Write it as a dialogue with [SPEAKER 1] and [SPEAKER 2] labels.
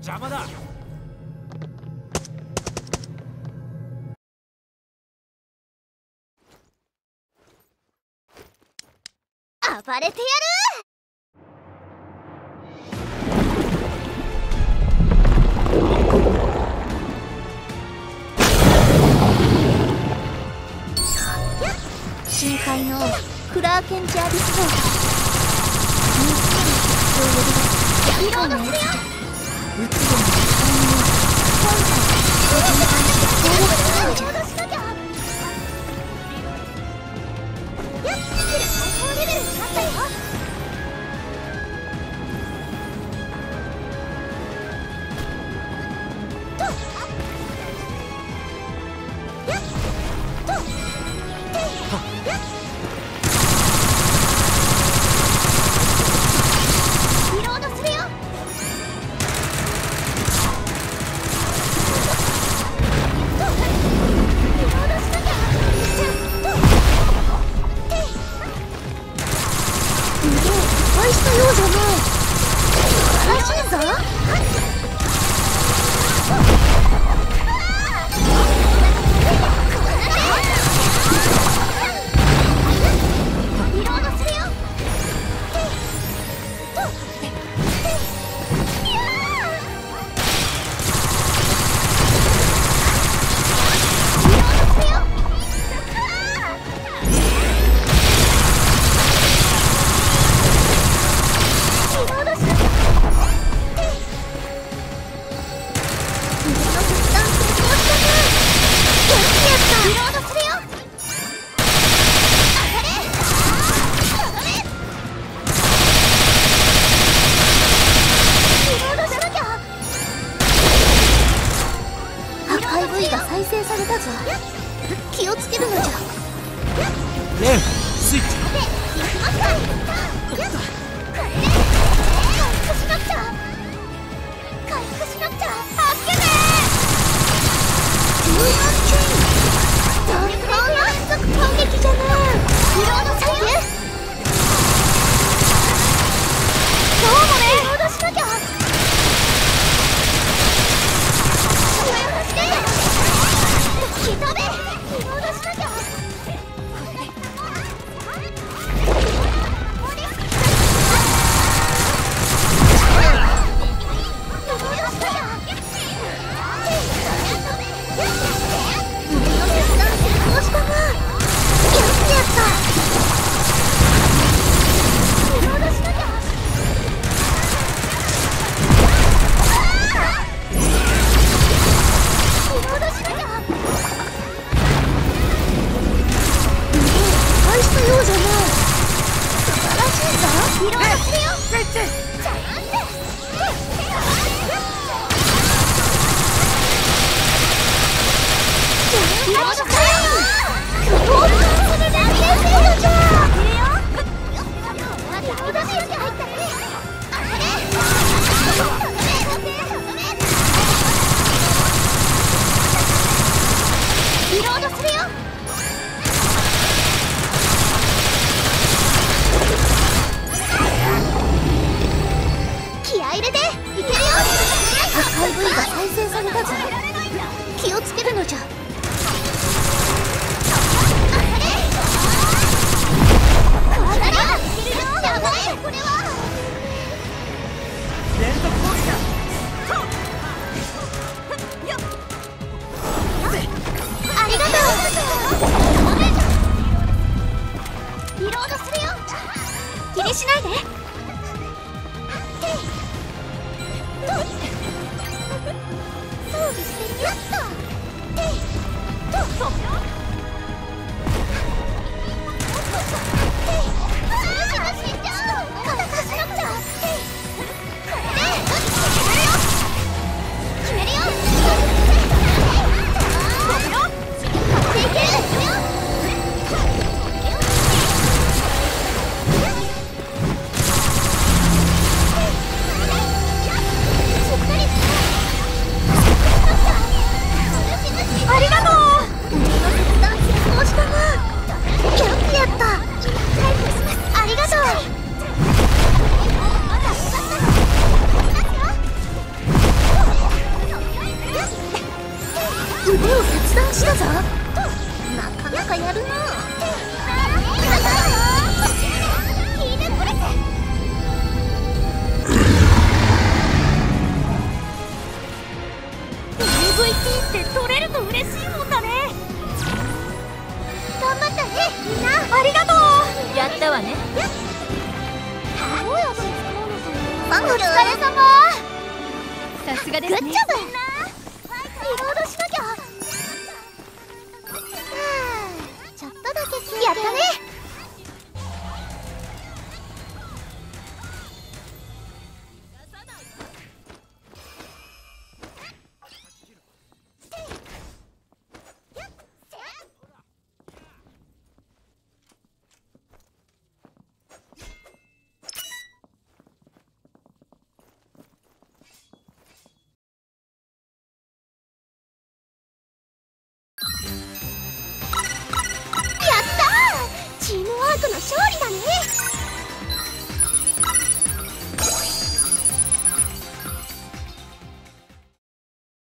[SPEAKER 1] 邪魔だ。
[SPEAKER 2] 暴れてやる。深海のクラーケンジャービス号がリロードするよ。宇宙の機体に本体を分解して攻撃するんじゃ。レベルになったよ。リロードするよ。リロードしなきゃ。大したようじゃない。素晴らしいぞ。リロードするよ。再生されたぞ。気をつけるのじゃ。
[SPEAKER 1] レンスイッチ。
[SPEAKER 2] 行きますか。回復しなくちゃ。回復しなくちゃ。助けて。14チェイン。大連続攻撃じゃない。リロードするよ。どうもね。リロードしなきゃ。ひとめ。リロードしなきゃ。気をつけるのじゃ。
[SPEAKER 1] 連続攻撃だ。
[SPEAKER 2] ありがとう。リロードするよ。気にしないで。装備してるよ。ありがとう。 さすがですね。グッジョブ。見下ろしの